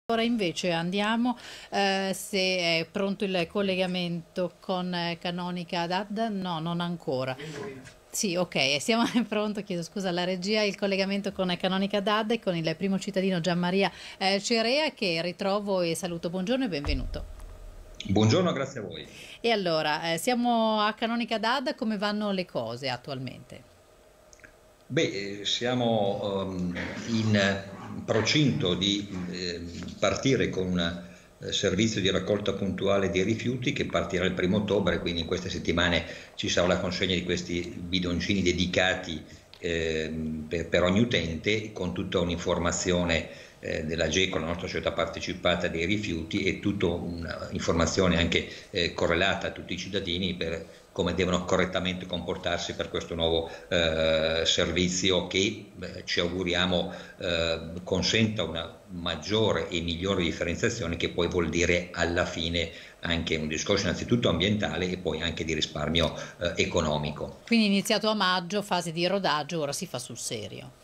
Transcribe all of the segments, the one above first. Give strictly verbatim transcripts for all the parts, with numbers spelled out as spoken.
Ora invece andiamo, eh, se è pronto il collegamento con eh, Canonica Haddad. No, non ancora. Sì, ok, siamo pronto, chiedo scusa alla regia, il collegamento con Canonica Haddad e con il primo cittadino Gianmaria eh, Cerea, che ritrovo e saluto. Buongiorno e benvenuto. Buongiorno, grazie a voi. E allora, eh, siamo a Canonica Haddad, come vanno le cose attualmente? Beh, eh, siamo um, in procinto di eh, partire con un eh, servizio di raccolta puntuale dei rifiuti che partirà il primo ottobre, quindi in queste settimane ci sarà la consegna di questi bidoncini dedicati eh, per, per ogni utente, con tutta un'informazione eh, della GECO, la nostra società partecipata dei rifiuti, e tutta un'informazione anche eh, correlata a tutti i cittadini per come devono correttamente comportarsi per questo nuovo eh, servizio che eh, ci auguriamo eh, consenta una maggiore e migliore differenziazione, che poi vuol dire alla fine anche un discorso innanzitutto ambientale e poi anche di risparmio eh, economico. Quindi iniziato a maggio, fase di rodaggio, ora si fa sul serio.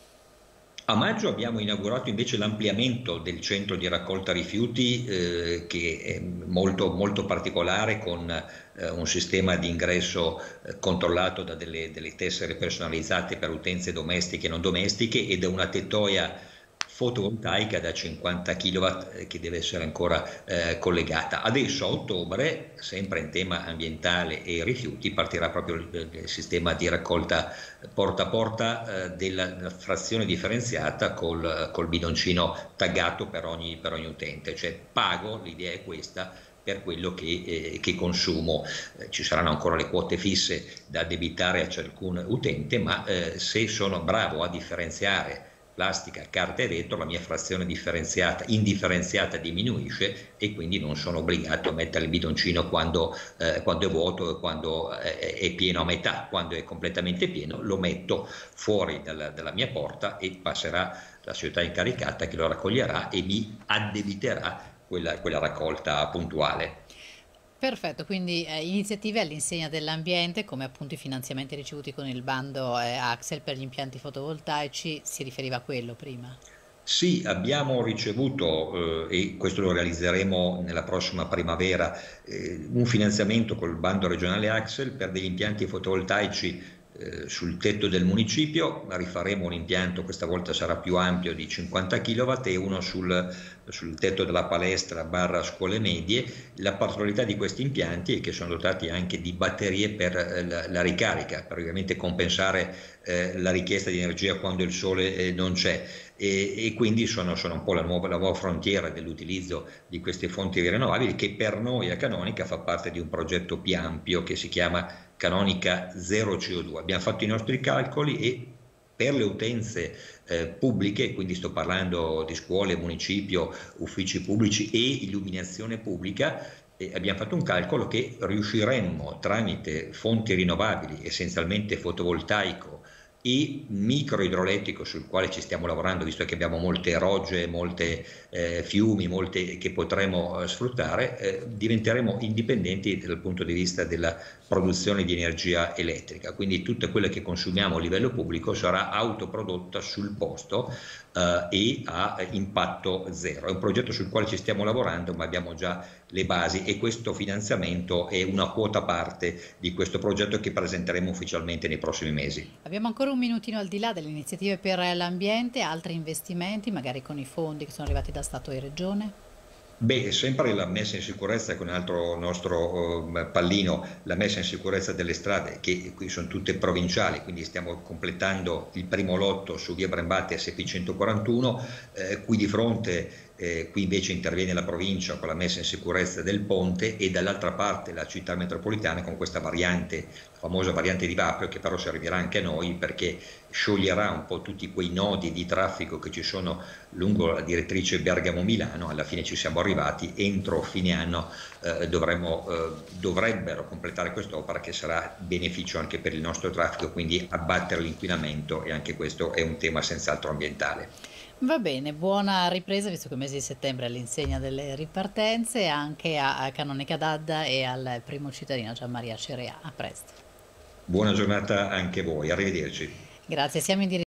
A maggio abbiamo inaugurato invece l'ampliamento del centro di raccolta rifiuti eh, che è molto, molto particolare, con eh, un sistema di ingresso eh, controllato da delle, delle tessere personalizzate per utenze domestiche e non domestiche, ed è una tettoia fotovoltaica da cinquanta chilowatt che deve essere ancora eh, collegata. Adesso a ottobre, sempre in tema ambientale e rifiuti, partirà proprio il, il sistema di raccolta porta a porta eh, della frazione differenziata col, col bidoncino taggato per ogni, per ogni utente, cioè pago, l'idea è questa, per quello che, eh, che consumo. Eh, ci saranno ancora le quote fisse da addebitare a ciascun utente, ma eh, se sono bravo a differenziare plastica, carta e vetro, la mia frazione differenziata, indifferenziata diminuisce, e quindi non sono obbligato a mettere il bidoncino quando, eh, quando è vuoto e quando è, è pieno a metà. Quando è completamente pieno lo metto fuori dalla, dalla mia porta e passerà la società incaricata che lo raccoglierà e mi addebiterà quella, quella raccolta puntuale. Perfetto, quindi eh, iniziative all'insegna dell'ambiente, come appunto i finanziamenti ricevuti con il bando eh, Axel per gli impianti fotovoltaici, si riferiva a quello prima? Sì, abbiamo ricevuto, eh, e questo lo realizzeremo nella prossima primavera, eh, un finanziamento col bando regionale Axel per degli impianti fotovoltaici eh, sul tetto del municipio. Rifaremo un impianto, questa volta sarà più ampio, di cinquanta chilowatt, e uno sul, sul tetto della palestra barra scuole medie. La particolarità di questi impianti è che sono dotati anche di batterie per eh, la, la ricarica, per ovviamente compensare eh, la richiesta di energia quando il sole eh, non c'è. E, e quindi sono, sono un po' la nuova, la nuova frontiera dell'utilizzo di queste fonti rinnovabili, che per noi a Canonica fa parte di un progetto più ampio che si chiama Canonica Zero C O due. Abbiamo fatto i nostri calcoli e per le utenze eh, pubbliche, quindi sto parlando di scuole, municipio, uffici pubblici e illuminazione pubblica, eh, abbiamo fatto un calcolo che riusciremmo, tramite fonti rinnovabili, essenzialmente fotovoltaico e microidroelettrico, sul quale ci stiamo lavorando, visto che abbiamo molte rogge, molte eh, fiumi, molte che potremo eh, sfruttare, eh, diventeremo indipendenti dal punto di vista della produzione di energia elettrica. Quindi tutta quella che consumiamo a livello pubblico sarà autoprodotta sul posto eh, e a impatto zero. È un progetto sul quale ci stiamo lavorando, ma abbiamo già le basi, e questo finanziamento è una quota parte di questo progetto che presenteremo ufficialmente nei prossimi mesi. Abbiamo ancora un minutino, al di là delle iniziative per l'ambiente, altri investimenti, magari con i fondi che sono arrivati da Stato e Regione? Beh, sempre la messa in sicurezza, con un altro nostro uh, pallino, la messa in sicurezza delle strade, che qui sono tutte provinciali, quindi stiamo completando il primo lotto su via Brembati S P centoquarantuno, eh, qui di fronte, eh, qui invece interviene la provincia con la messa in sicurezza del ponte, e dall'altra parte la città metropolitana con questa variante, la famosa variante di Vapio, che però servirà anche a noi perché scioglierà un po' tutti quei nodi di traffico che ci sono lungo la direttrice Bergamo-Milano. Alla fine ci siamo arrivati, entro fine anno eh, dovremmo, eh, dovrebbero completare quest'opera, che sarà beneficio anche per il nostro traffico, quindi abbattere l'inquinamento, e anche questo è un tema senz'altro ambientale. Va bene, buona ripresa, visto che il mese di settembre è all'insegna delle ripartenze, anche a, a Canonica Haddad e al primo cittadino Gianmaria Cerea. A presto. Buona giornata anche a voi, arrivederci. Grazie, siamo in diretta.